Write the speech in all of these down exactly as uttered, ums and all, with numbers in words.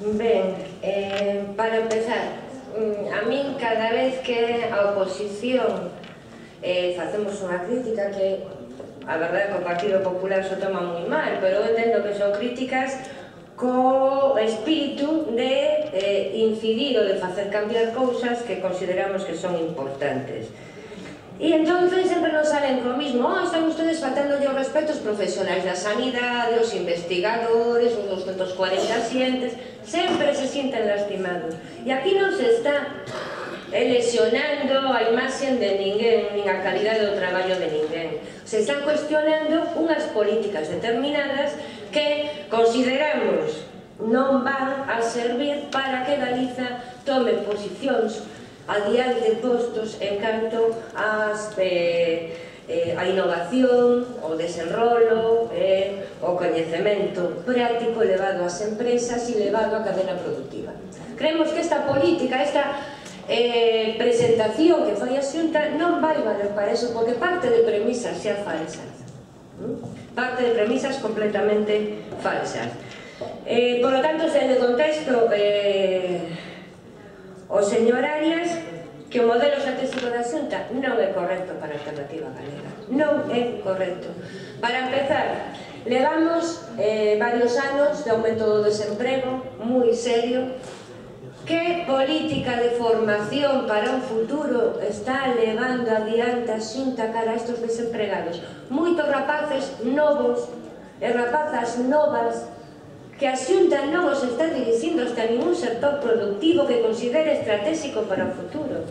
Ben, eh, para empezar, a min cada vez que a oposición eh, facemos unha crítica que a verdade é que o Partido Popular se toma moi mal, pero eu entendo que son críticas co espírito de eh, incidir ou de facer cambiar cousas que consideramos que son importantes. E entonces sempre nos salen co mismo: oh, están ustedes faltándolle os respetos profesionais da sanidade, os investigadores, os doscientos cuarenta xentes, sempre se sinten lastimados. E aquí non se está lesionando a imaxe de ninguén, nin a calidade do traballo de ninguén. Se están cuestionando unhas políticas determinadas que consideramos non van a servir para que Galiza tome posicións adiante postos en canto ás, eh, eh, a innovación, o desenrolo, eh, o coñecemento práctico levado ás empresas e levado á cadena productiva. Creemos que esta política, esta eh, presentación que fai a Xunta non vai valer para eso, porque parte de premisas xa falsas, ¿Mm? parte de premisas completamente falsas. Eh, por lo tanto, se de contexto eh, o señor Arias que o modelo estratégico da Xunta non é correcto para a Alternativa Galega, non é correcto. Para empezar, levamos eh, varios anos de aumento do desemprego moi serio. Que política de formación para un futuro está levando adiante a Xunta cara a estes desempregados? Moitos rapaces novos e rapazas novas que a Xunta non os está dirixindo hasta ningún sector productivo que considere estratégico para o futuro.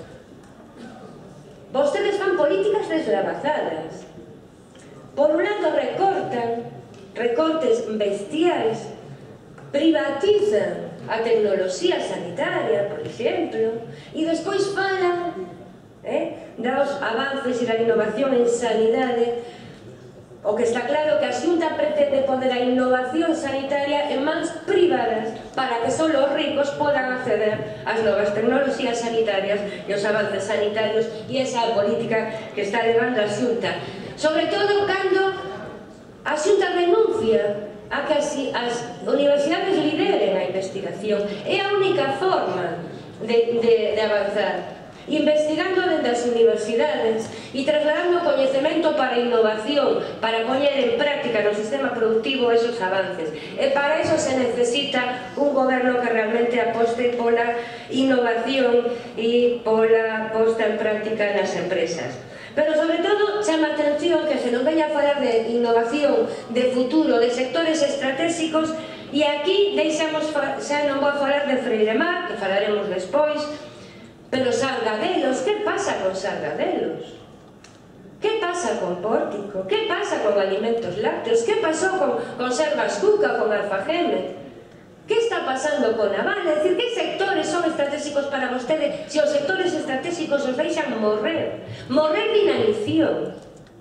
Vostedes fan políticas deslavazadas. Por un lado recortan, recortes bestiais, privatizan a tecnoloxía sanitaria, por exemplo, e despois falan eh, dos avances e da innovación en sanidade. O que está claro que a Xunta pretende poner a innovación sanitaria en mans privadas para que só os ricos podan acceder ás novas tecnoloxías sanitarias e os avances sanitarios, e esa política que está levando a Xunta. Sobre todo cando a Xunta renuncia a que as, as universidades lideren a investigación. É a única forma de, de, de avanzar. Investigando dende as universidades e trasladando coñecemento para a innovación, para poñer en práctica no sistema productivo esos avances. E para eso se necesita un goberno que realmente aposte pola innovación e pola posta en práctica nas empresas. Pero sobre todo chama a atención que se nos veña a falar de innovación, de futuro, de sectores estratégicos, e aquí deixamos, xa non vou a falar de Freiremar, que falaremos despois. Pero Sargadelos, que pasa con Sargadelos? Que pasa con Pórtico? Que pasa con Alimentos Lácteos? Que pasou con, con Servas Cuca, con Alfageme? Que está pasando con Naval? É dicir, que sectores son estratégicos para vostede se os sectores estratégicos os deixan morrer? Morrer de inanición.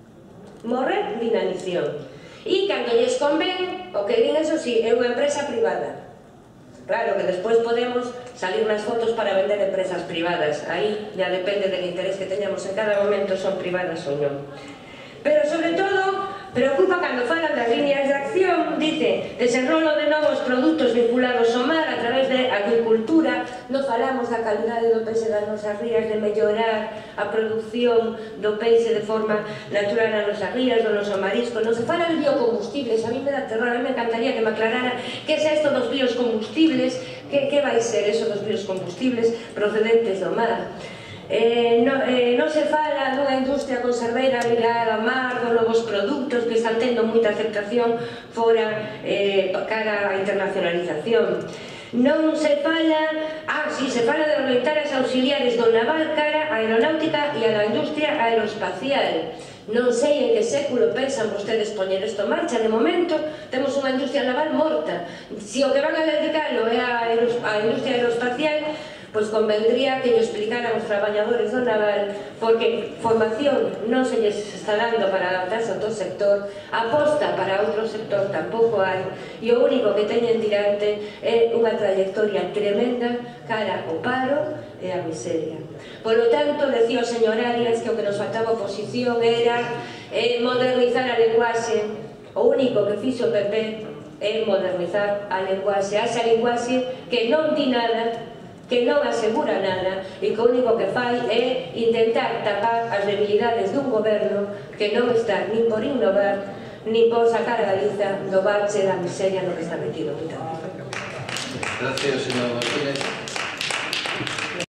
Morrer de inanición. E cando lles convén, o que din, eso sí, é unha empresa privada. Claro que despois podemos salir nas fotos para vender empresas privadas. Aí ya depende del interés que teñamos en cada momento, son privadas ou non. Pero sobre todo preocupa cando falan das líneas de acción, dice desenrolo de novos produtos vinculados ao mar a través de agricultura. Non falamos da calidade do peixe das nosas rías, de mellorar a produción do peixe de forma natural nas nosas rías, do noso marisco. Non se fala de biocombustibles. A mí me dá terror, a mí me encantaría que me aclarara que é isto dos biocombustibles, que, que vai ser eso dos biocombustibles procedentes do mar. Eh, no, eh, non se fala dunha industria conserveira ligada ao mar, con novos produtos que están tendo moita aceptación fora eh, cara á internacionalización. Non se fala, ah, si, se fala de orientar as auxiliares do naval cara á aeronáutica e á industria aeroespacial. Non sei en que século pensan vostedes poñer isto en marcha. De momento temos unha industria naval morta. Se o que van a dedicalo é a industria aeroespacial, pois convendría que lle explicaran os traballadores do naval, porque formación non se lles está dando para adaptarse a outro sector, aposta para outro sector tampouco hai, e o único que teñen tirante é unha trayectoria tremenda cara ao paro e a miseria. Por lo tanto, decía o señor Arias que o que nos faltaba oposición era eh, modernizar a lenguaxe. O único que fixo o P P é modernizar a linguaxe, a esa linguaxe que non di nada, que non asegura nada e que o único que fai é intentar tapar as debilidades dun goberno que non está nin por innovar nin por sacar a Galiza do bache da miseria no que está metido. Moitas gracias. Gracias, señor Martínez.